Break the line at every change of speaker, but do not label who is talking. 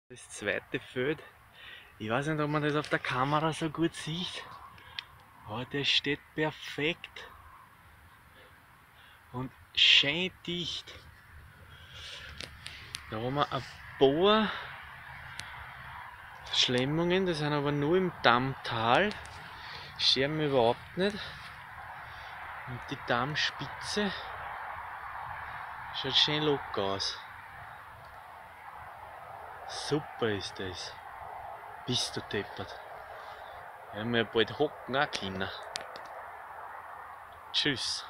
Das zweite Feld, ich weiß nicht, ob man das auf der Kamera so gut sieht, aber das steht perfekt und schön dicht. Da haben wir ein paar Schlemmungen, die sind aber nur im Dammtal, scherben überhaupt nicht. Und die Dammspitze schaut schön locker aus. Super ist das. Bist du deppert. Wir haben ja bald hocken auch können. Tschüss.